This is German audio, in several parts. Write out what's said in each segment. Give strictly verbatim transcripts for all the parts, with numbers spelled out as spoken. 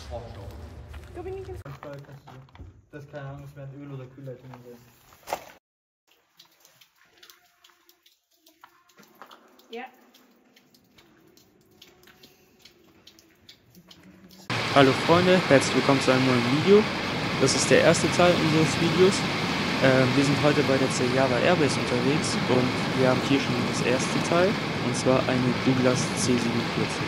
Da bin ich jetzt. Das ist keine Ahnung, es werden Öl- oder Kühlleitungen sein. Ja. Hallo Freunde, herzlich willkommen zu einem neuen Video. Das ist der erste Teil unseres Videos. Äh, wir sind heute bei der Celjava Airbase unterwegs und wir haben hier schon das erste Teil, und zwar eine Douglas C siebenundvierzig.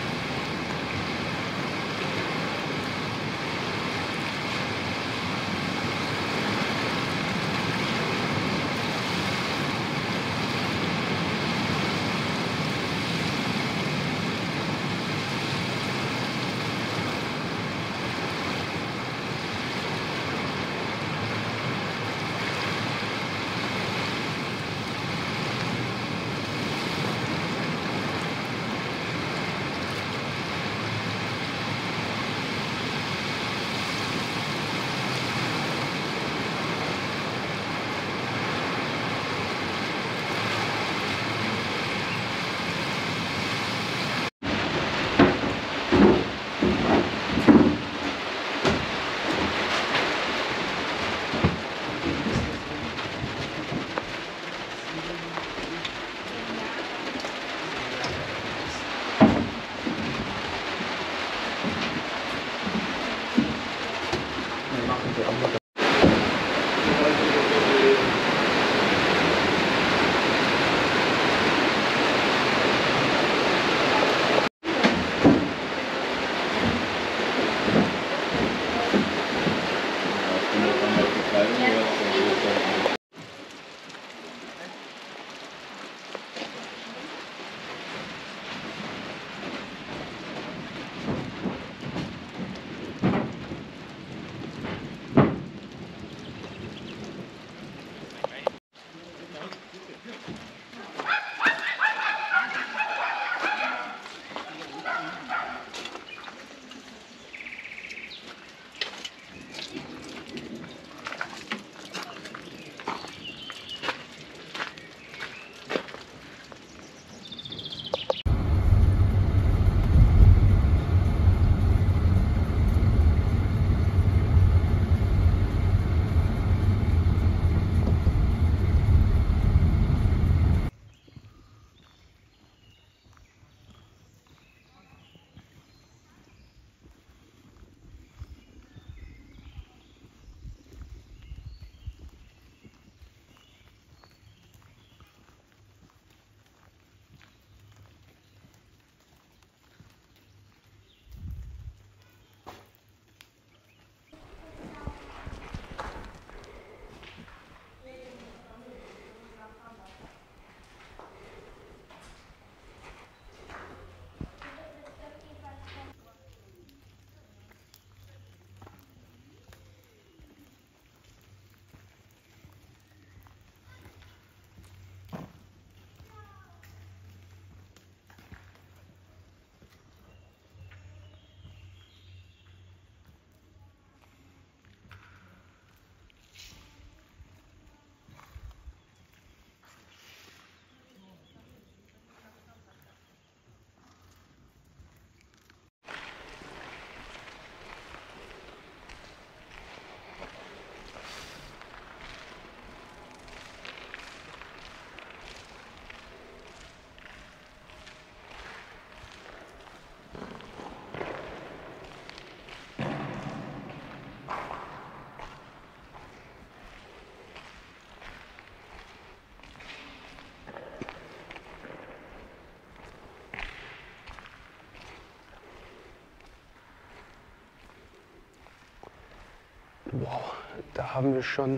Wow, da haben wir schon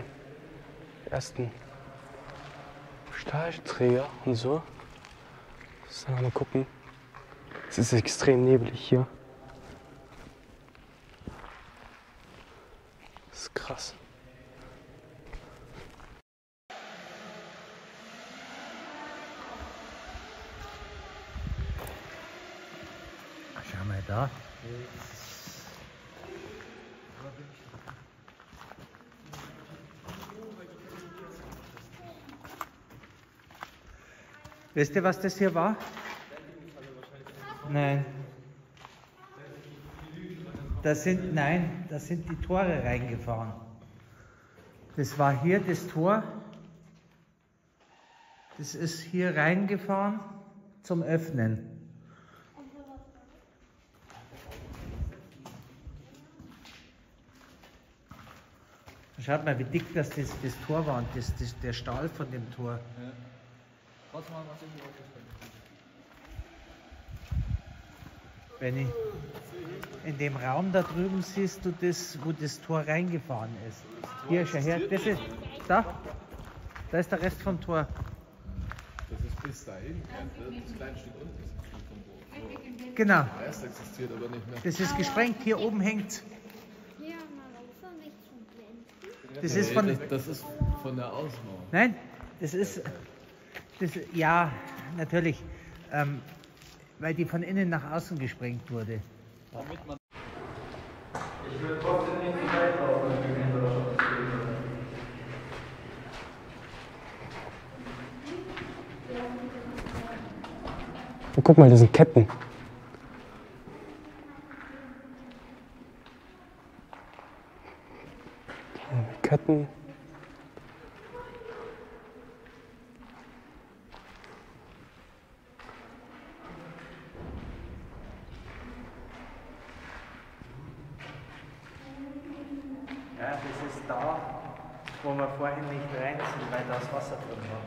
ersten Stahlträger und so. So, mal gucken. Es ist extrem neblig hier. Das ist krass. Schau mal da. Wisst ihr, was das hier war? Nein. Da sind, nein, da sind die Tore reingefahren. Das war hier das Tor. Das ist hier reingefahren zum Öffnen. Schaut mal, wie dick das, das, das Tor war und das, das, der Stahl von dem Tor. Ja. Was mal, was ich Benni, in dem Raum da drüben siehst du das, wo das Tor reingefahren ist. Hier, schau her, das ist, da, da ist der Rest vom Tor. Das ist bis dahin, das kleine Stück unten ist ein Stück vom Boot. Genau, Der Rest existiert aber nicht mehr. das ist gesprengt, hier oben hängt. Ja, mal auf, nicht zum Blenden. Das ist Nee, von, das, das ist von der Außenmauer. nein, das ist, das, ja, natürlich, ähm, weil die von innen nach außen gesprengt wurde. damit man. Ich würde trotzdem nicht die Zeit laufen, wenn wir hinter das Und guck mal, das sind Ketten. Ketten. Ja, das ist da, wo wir vorhin nicht rein sind, weil da das Wasser drin war.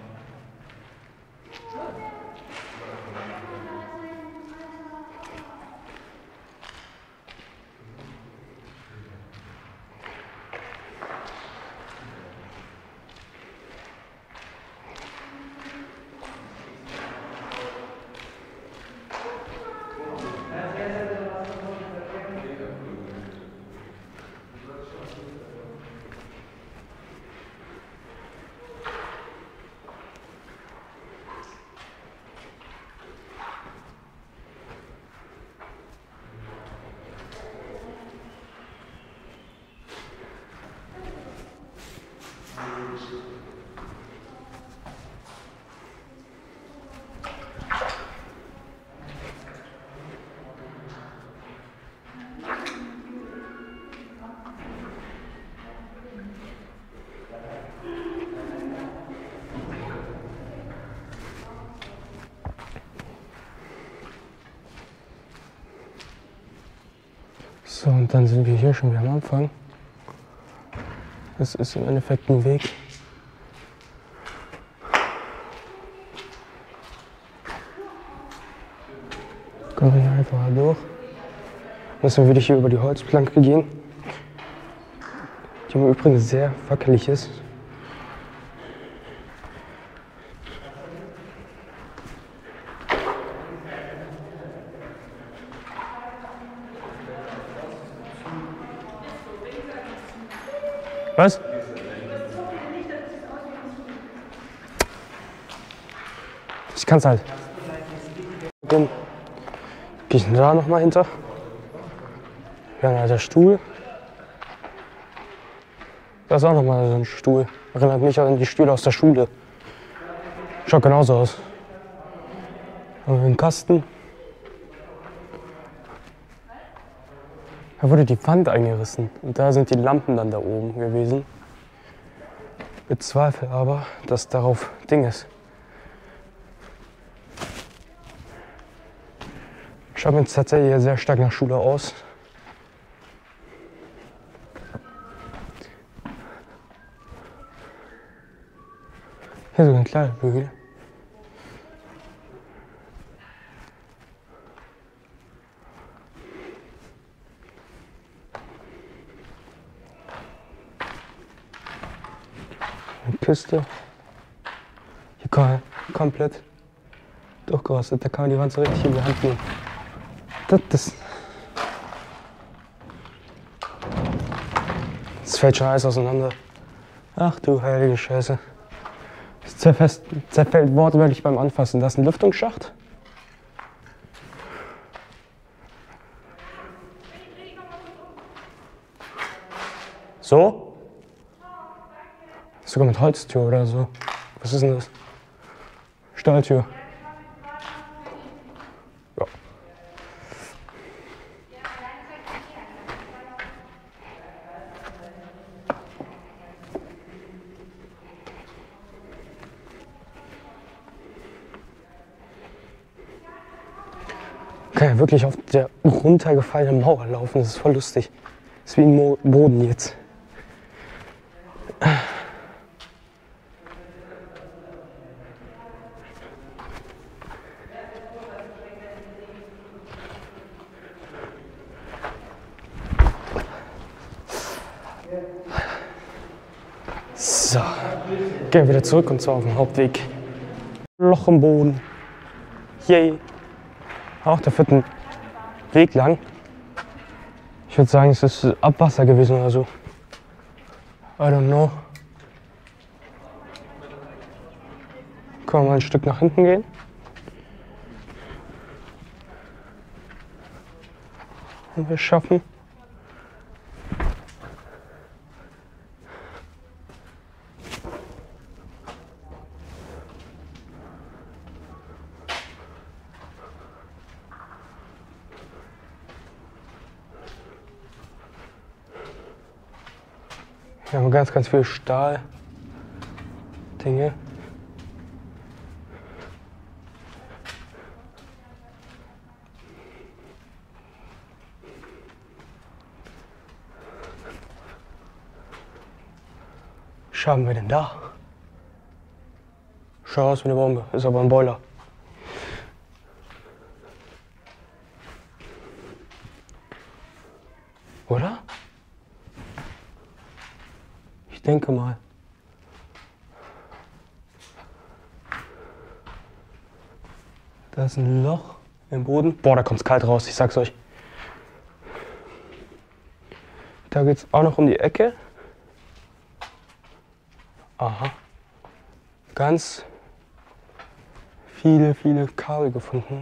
So, und dann sind wir hier schon wieder am Anfang. Das ist im Endeffekt ein Weg. Kommen wir hier einfach mal durch. Müssen wir wieder hier über die Holzplanke gehen, die im Übrigen sehr wackelig ist. Was? Ich kann's halt. Dann gehe ich da noch mal hinter. Ja, da der Stuhl. Da ist auch noch mal so ein Stuhl. Erinnert mich an die Stühle aus der Schule. Schaut genauso aus. Aber ein Kasten. Da wurde die Wand eingerissen und da sind die Lampen dann da oben gewesen. Ich bezweifle aber, dass darauf Ding ist. Schaut mir jetzt tatsächlich sehr stark nach Schule aus. Hier sogar ein kleiner Bügel. Kiste. Hier kom komplett durchgerostet. Da kann man die Wand so richtig in die Hand nehmen. Das, das, das fällt schon alles auseinander. Ach du heilige Scheiße. Das zerfest, zerfällt wortwörtlich beim Anfassen. Das ist ein Lüftungsschacht. So? Sogar mit Holztür oder so. Was ist denn das? Stahltür. Ja. kann ja wirklich auf der runtergefallenen Mauer laufen, das ist voll lustig. Das ist wie ein Mo Boden jetzt. So, gehen wir wieder zurück und zwar auf dem Hauptweg. Loch im Boden. Yay. Auch der vierten Weg lang. Ich würde sagen, es ist Abwasser gewesen oder so. I don't know. Können wir mal ein Stück nach hinten gehen? Wenn wir es schaffen. Wir haben ganz, ganz viele Stahl-Dinge. Was haben wir denn da? Schau aus wie eine Bombe, ist aber ein Boiler. Oder? Ich denke mal. Da ist ein Loch im Boden. Boah, da kommt's kalt raus, ich sag's euch. Da geht's auch noch um die Ecke. Aha. Ganz viele, viele Kabel gefunden.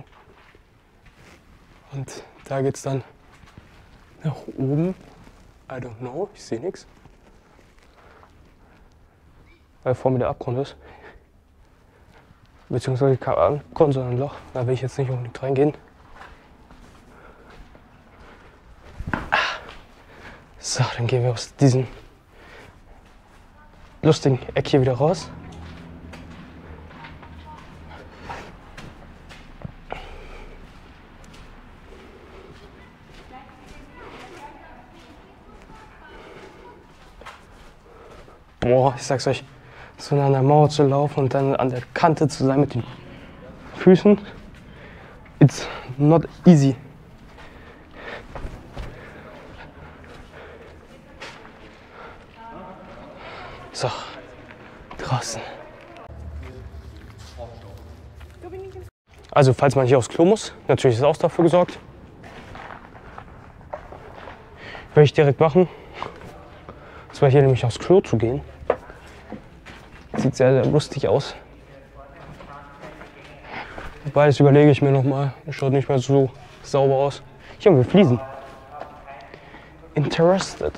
Und da geht's dann nach oben. I don't know, ich sehe nichts. Weil vor mir der Abgrund ist. Beziehungsweise kein Abgrund, sondern ein Loch. Da will ich jetzt nicht unbedingt reingehen. So, dann gehen wir aus diesem lustigen Eck hier wieder raus. Boah, ich sag's euch. So an der Mauer zu laufen und dann an der Kante zu sein mit den Füßen. It's not easy. So, draußen. Also falls man hier aufs Klo muss, natürlich ist auch dafür gesorgt. Werde ich direkt machen. Es war hier nämlich aufs Klo zu gehen. Sieht sehr, sehr lustig aus. Beides überlege ich mir nochmal. Schaut nicht mehr so sauber aus. Hier haben wir Fliesen. Interested.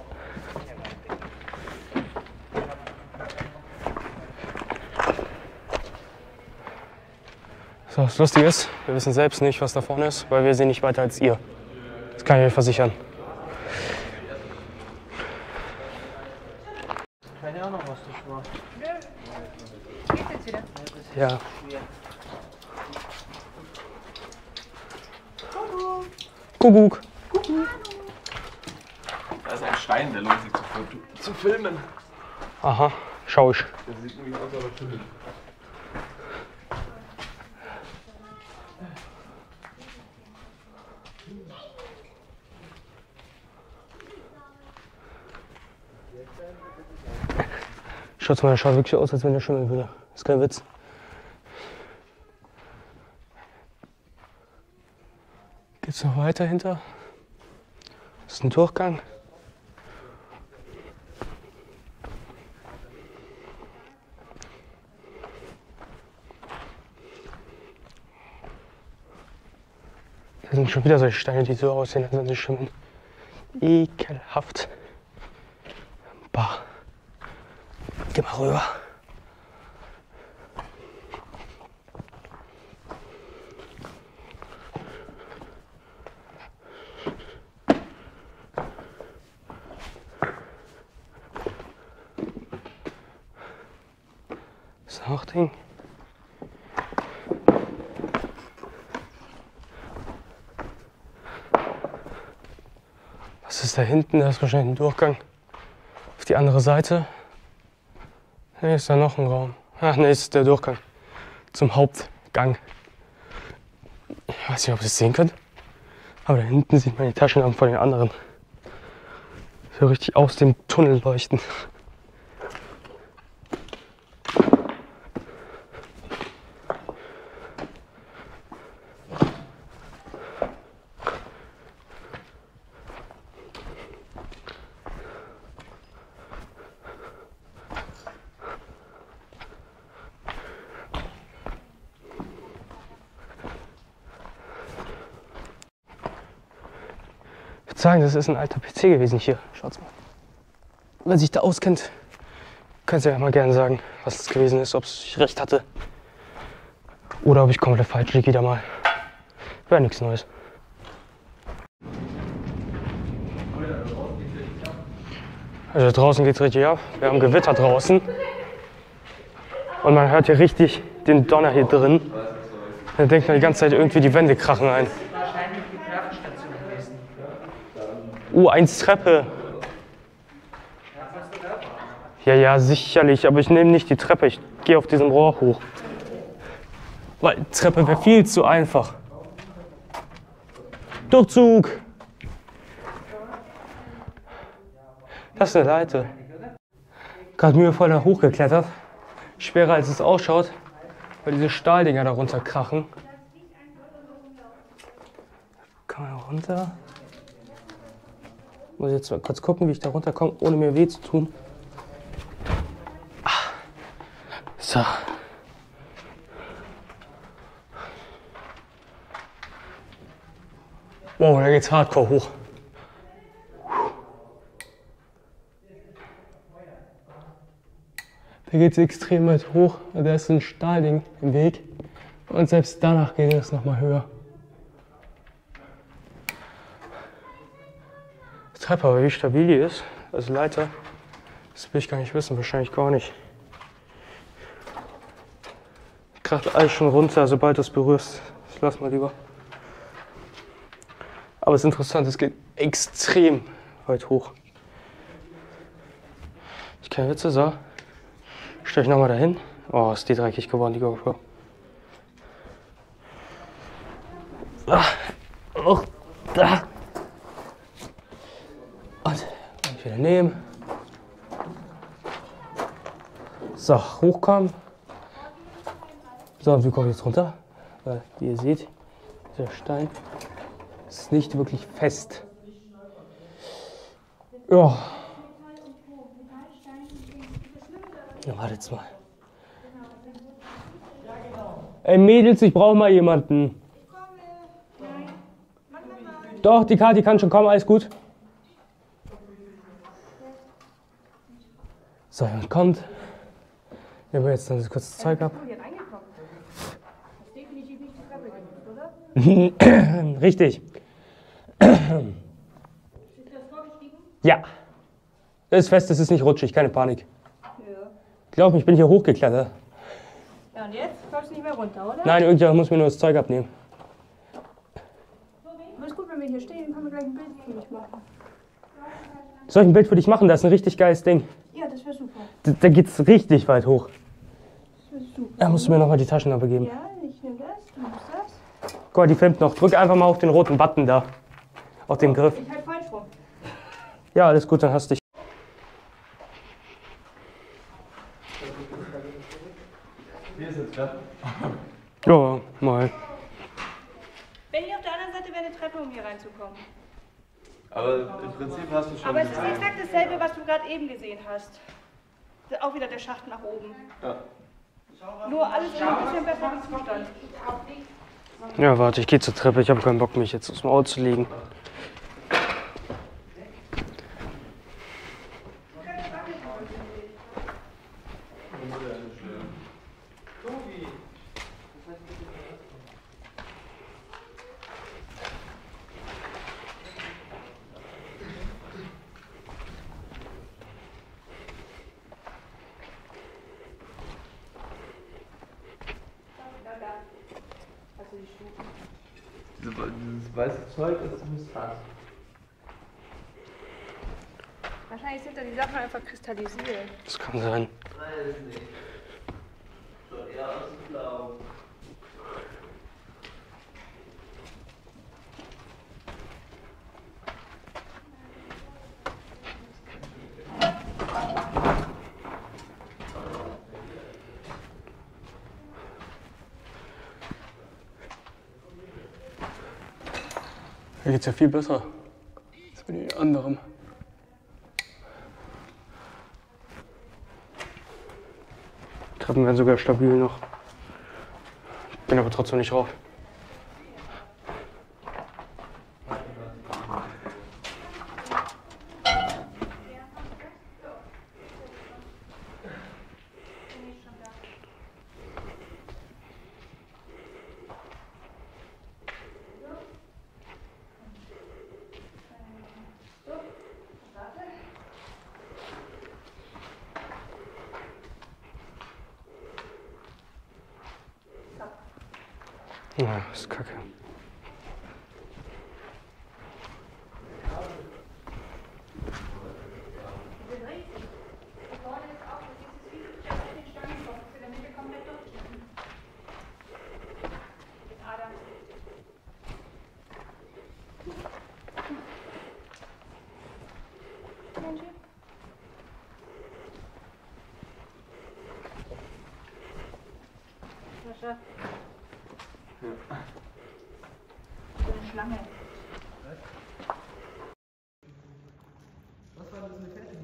So, das Lustige ist, wir wissen selbst nicht, was da vorne ist, weil wir sehen nicht weiter als ihr. Das kann ich euch versichern. Keine Ahnung, was das war. Ja. Kuckuck. Da ist ein Stein, der lohnt sich zu, zu filmen. Aha, schau ich. Der sieht nämlich aus, aber schön. Schaut mal, der schaut wirklich aus, als wenn der schimmeln würde. Ist kein Witz. Geht's noch weiter hinter? Das ist ein Durchgang. Das sind schon wieder solche Steine, die so aussehen, als wenn sie schimmeln. Ekelhaft. Bah. Geh mal rüber. Das ist auch Ding. Was ist da hinten? Da ist wahrscheinlich ein Durchgang auf die andere Seite. Ne, ist da noch ein Raum. Ach ne, ist der Durchgang zum Hauptgang. Ich weiß nicht, ob ihr es sehen könnt. Aber da hinten sieht man die Taschenlampen von den anderen. So richtig aus dem Tunnel leuchten. Ich würde sagen, das ist ein alter P C gewesen hier. Schaut's mal. Wer sich da auskennt, könnt ihr ja mal gerne sagen, was es gewesen ist, ob ich recht hatte. Oder ob ich komplett falsch liege wieder mal. Wäre nichts Neues. Also draußen geht's richtig ab. Wir haben Gewitter draußen. Und man hört hier richtig den Donner hier drin. Dann denkt man die ganze Zeit irgendwie, die Wände krachen ein. Wahrscheinlich die Kraftenstation gewesen. U eins Treppe. Ja, ja, sicherlich, aber ich nehme nicht die Treppe. Ich gehe auf diesem Rohr hoch. Weil die Treppe wäre viel zu einfach. Durchzug! Das ist eine Leiter. Gerade mühevoll da hochgeklettert. Schwerer als es ausschaut, weil diese Stahldinger da runter krachen. Kann man da runter? Muss jetzt mal kurz gucken, wie ich da runterkomme, ohne mir weh zu tun. Ah. So. Wow, da geht's hardcore hoch. Da geht's extrem weit hoch. Da ist ein Stahlding im Weg. Und selbst danach geht es noch mal höher. Die Treppe, aber wie stabil die ist, also Leiter, das will ich gar nicht wissen, wahrscheinlich gar nicht. Kracht alles schon runter, sobald du es berührst. Das lass mal lieber. Aber es ist interessant, es geht extrem weit hoch. Ich keine Witze, so. Stell ich nochmal dahin. Oh, ist die dreckig geworden, die GoPro. Ah, oh, da. Und ich wieder nehmen. So, hochkommen. So, und wie komme ich jetzt runter? Weil, wie ihr seht, der Stein ist nicht wirklich fest. Ja. Ja, wartet mal. Ey Mädels, ich brauche mal jemanden. Doch, die Kathi kann schon kommen, alles gut. So, jemand kommt. Nehmen wir jetzt dann das kurze Zeug ab. Richtig. Ja. Das ist fest, das ist nicht rutschig, keine Panik. Glaub mir, ich bin hier hochgeklettert. Ja, und jetzt kommst du nicht mehr runter, oder? Nein, irgendjemand muss mir nur das Zeug abnehmen. Aber ist gut, wenn wir hier stehen, können wir gleich ein Bild für dich machen. Soll ich ein Bild für dich machen? Das ist ein richtig geiles Ding. Ja, das wäre super. Da, da geht's richtig weit hoch. Das wäre super. Da musst du mir nochmal die Taschenlampe geben. Ja, ich nehme das, du nimmst das. Guck mal, die filmt noch. Drück einfach mal auf den roten Button da. Auf den Griff. Ich halt falsch rum. Ja, alles gut, dann hast du dich. Hier ist jetzt klar. Ja, mal. Wenn hier auf der anderen Seite wäre eine Treppe, um hier reinzukommen. Aber im Prinzip hast du schon Aber es ist gezeigt. exakt dasselbe, was du gerade eben gesehen hast. Auch wieder der Schacht nach oben. Ja. Nur alles in ein bisschen besserem Zustand. Ja, warte, ich gehe zur Treppe. Ich habe keinen Bock, mich jetzt aus dem Auto zu legen. Dieses weiße Zeug ist ziemlich krass. Wahrscheinlich sind da die Sachen einfach kristallisiert. Das kann sein. Weiß nicht. Schaut eher aus wie blau. Hier geht's ja viel besser als bei den anderen. Treppen werden sogar stabil noch. Bin aber trotzdem nicht rauf. Ja, das ist kacke. Sascha. Ja. So eine Schlange. Was war das eine Fertigung?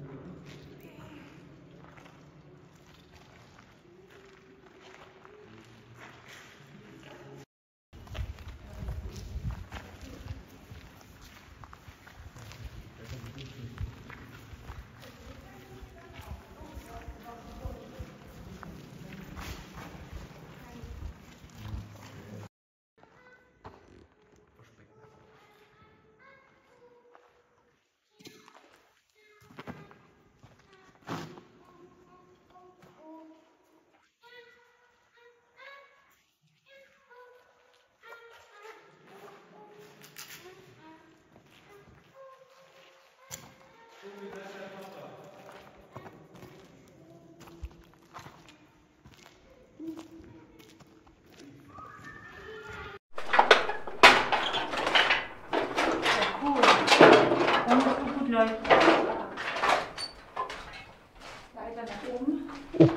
Weiter nach oben. Oh.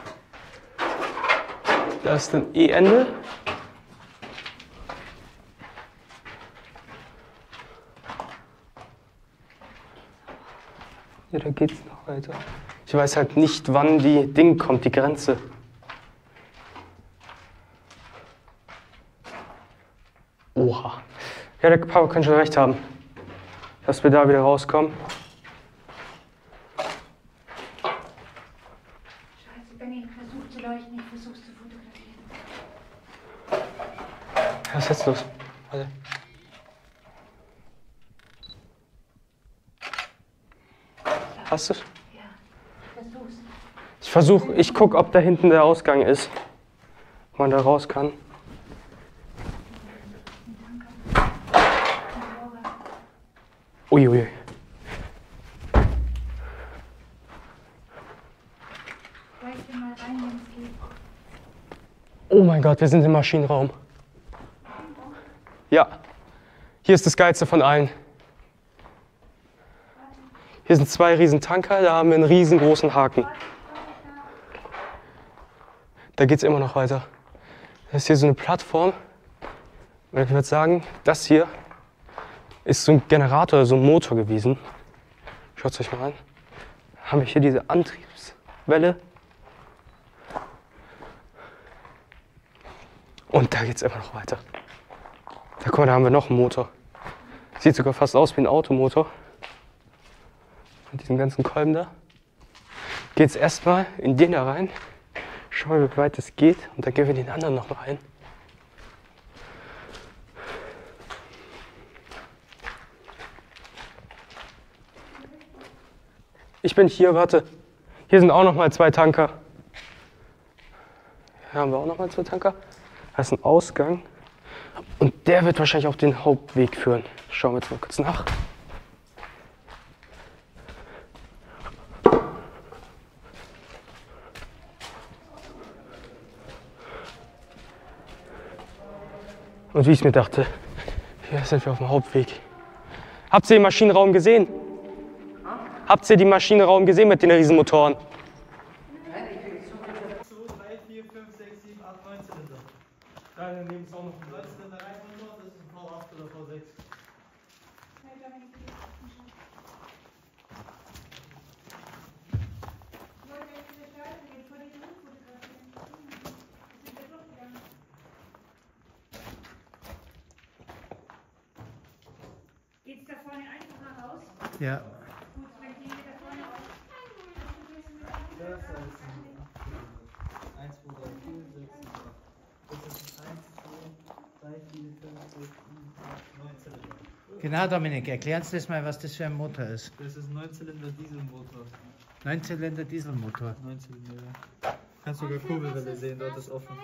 Da ist ein E-Ende. Ja, da geht's noch weiter. Ich weiß halt nicht, wann die Ding kommt, die Grenze. Oha. Ja, der Papa kann schon recht haben, dass wir da wieder rauskommen. Scheiße, Benni, versuch zu leuchten, ich versuch's zu fotografieren. Was ist jetzt los? Warte. Hast du's? Ja, versuch's. Ich versuche, ich gucke, ob da hinten der Ausgang ist. Ob man da raus kann. Uiui. Leuchte mal rein, wenn es geht. Oh mein Gott, wir sind im Maschinenraum. Ja, hier ist das Geilste von allen. Hier sind zwei riesen Tanker, da haben wir einen riesengroßen Haken. Da geht es immer noch weiter. Das ist hier so eine Plattform. Und ich würde sagen, das hier ist so ein Generator, so ein Motor gewesen. Schaut es euch mal an. Haben wir hier diese Antriebswelle. Und da geht es immer noch weiter. Da, guck mal, da haben wir noch einen Motor. Sieht sogar fast aus wie ein Automotor. Mit diesen ganzen Kolben da. Geht es erstmal in den da rein. Schauen wir, wie weit es geht. Und dann gehen wir den anderen noch rein. Ich bin hier, warte. Hier sind auch noch mal zwei Tanker. Hier haben wir auch noch mal zwei Tanker. Da ist ein Ausgang. Und der wird wahrscheinlich auf den Hauptweg führen. Schauen wir jetzt mal kurz nach. Und wie ich mir dachte, hier sind wir auf dem Hauptweg. Habt ihr den Maschinenraum gesehen? Habt ihr den Maschinenraum gesehen mit den Riesenmotoren? zwei, drei, vier, fünf, sechs, sieben, acht, neun Zylinder. Ja, dann nehmen wir auch noch. neun Zylinder Reihenmotor, das ist ein V acht oder V sechs. Geht's da vorne einfacher raus? Ja. Gut, dann gehen wir da vorne raus. Das ist eins, zwei, drei, vier, sechs, sieben, acht. Das ist eins, zwei, drei, vier, fünf, sechs, sieben, acht, neun Zylinder. Genau, Dominik, erklär uns das mal, was das für ein Motor ist. Das ist ein neun Zylinder Dieselmotor. neun Zylinder Dieselmotor. neun Zylinder, ja. Kannst sogar Kurbelwelle sehen, dort ist offen.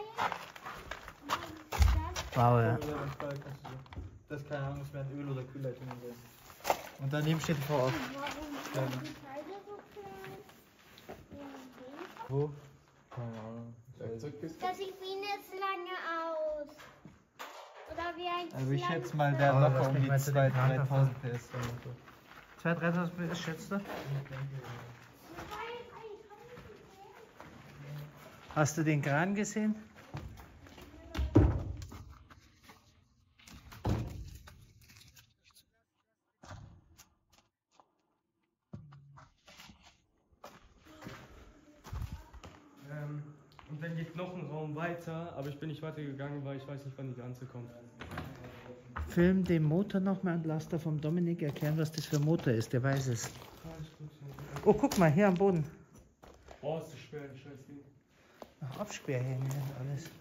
Wow, ja. Kurbelwelle und Spalt kannst du sehen. Das ist keine Ahnung, es werden Öl- oder Kühlleitungen sein. Und daneben steht V acht. Ja. Wo? Keine Ahnung. Werkzeugkiste? Das sieht wie eine Schlange aus. Oder wie ein Also ich Schlangen- schätze mal, der Oh, hat lass locker um mich die mal zu den zweitausend, Kranken dreitausend P S. der Motor. zweitausend, dreitausend P S, schätzt du? Hast du den Kran gesehen? Ähm, und dann geht noch ein Raum weiter, aber ich bin nicht weitergegangen, weil ich weiß nicht, wann die Ganze kommt. Film den Motor nochmal und lass da vom Dominik erklären, was das für ein Motor ist. Der weiß es. Oh, guck mal, hier am Boden. Oh, ist das schwer, ein scheiß Ding. Ach, Absperrhänge und alles.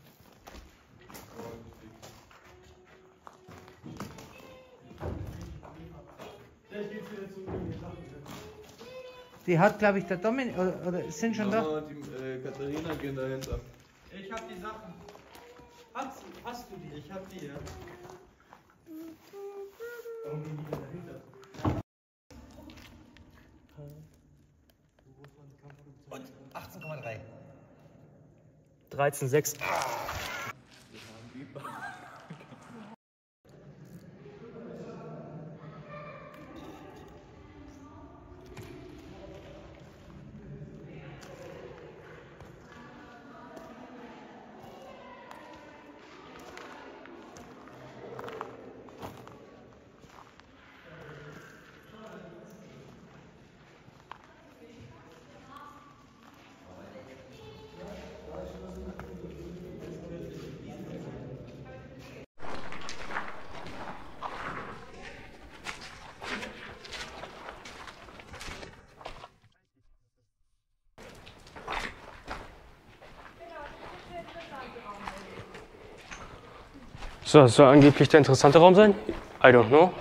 Die hat, glaube ich, der Dominik, oder, oder sind schon da? Mama und die äh, Katharina gehen dahinter. Ich hab die Sachen. Hast, hast du die? Ich hab die, ja. Warum gehen die denn dahinter? Und achtzehn Komma drei. dreizehn Komma sechs. So, das soll angeblich der interessante Raum sein? I don't know.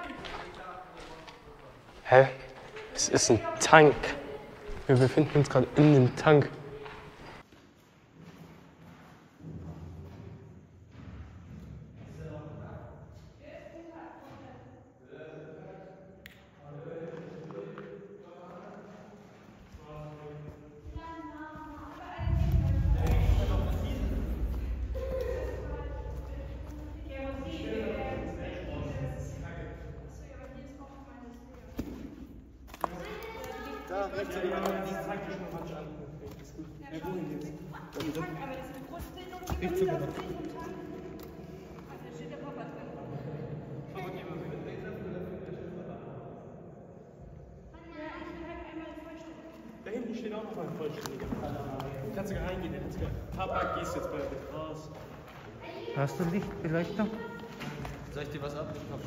Hä? Es ist ein Tank. Wir befinden uns gerade in einem Tank. Da hinten steht auch noch ein vollständiger. Du kannst sogar reingehen, jetzt. Papa, gehst jetzt bald mit raus. Hast du Lichtbeleuchtung? Soll ich dir was abnehmen, Papa?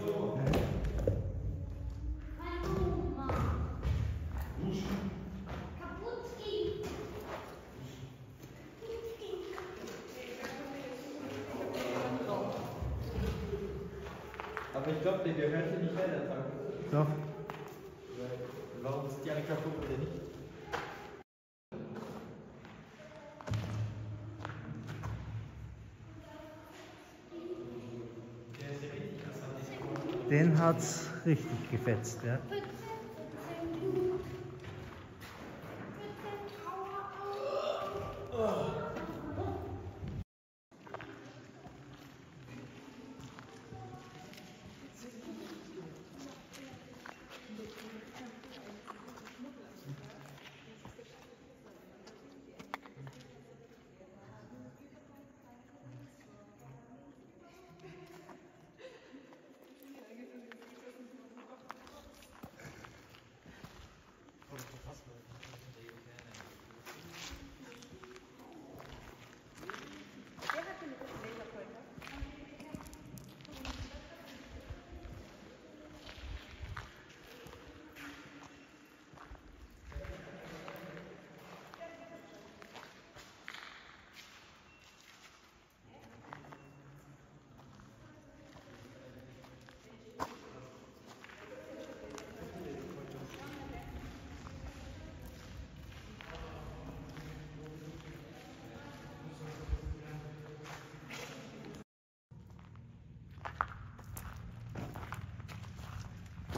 Aber ich glaube, der gehört hier nicht her, der Tank. Doch. Warum ist die eine kaputt oder nicht? Den hat's richtig gefetzt, ja.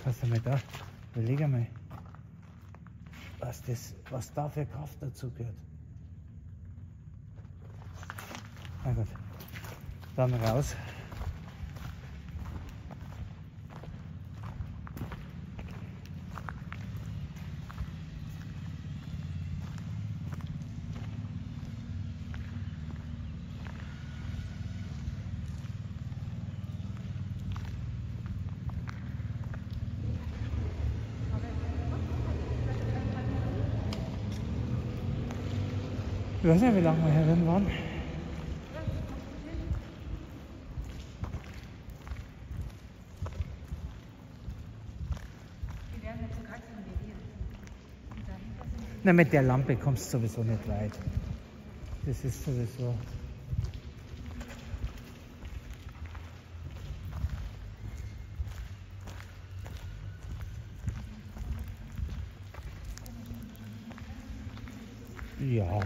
Kannst du mal da, überleg einmal, was, das, was da für Kraft dazu gehört. Na gut, dann raus. Ich weiß nicht, wie lange wir hier drin waren. Na, mit der Lampe kommst du sowieso nicht weit. Das ist sowieso. Ja.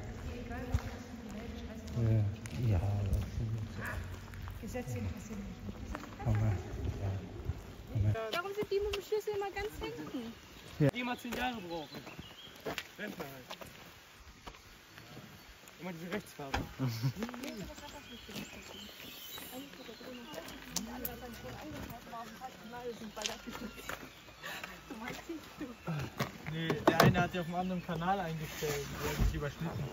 Ja, ja, das Gesetze interessieren mich nicht. kann man. Ja. Warum sind die mit dem Schlüssel immer ganz hinten? Die mal zehn Jahre brauchen. Rentner halt. Immer diese Rechtsfahrer. Nee, der eine hat ja auf einem anderen Kanal eingestellt, der hat sich überschnitten.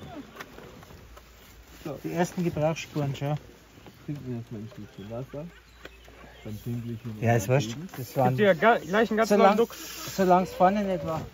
So, die ersten Gebrauchsspuren, schau. Trinken wir erstmal ein Stückchen Wasser. Dann pinkle ich ihn. Ja, ist wurscht. Das waren, Die ja ga- gleich einen ganz neuen solange Look. es vorne nicht war.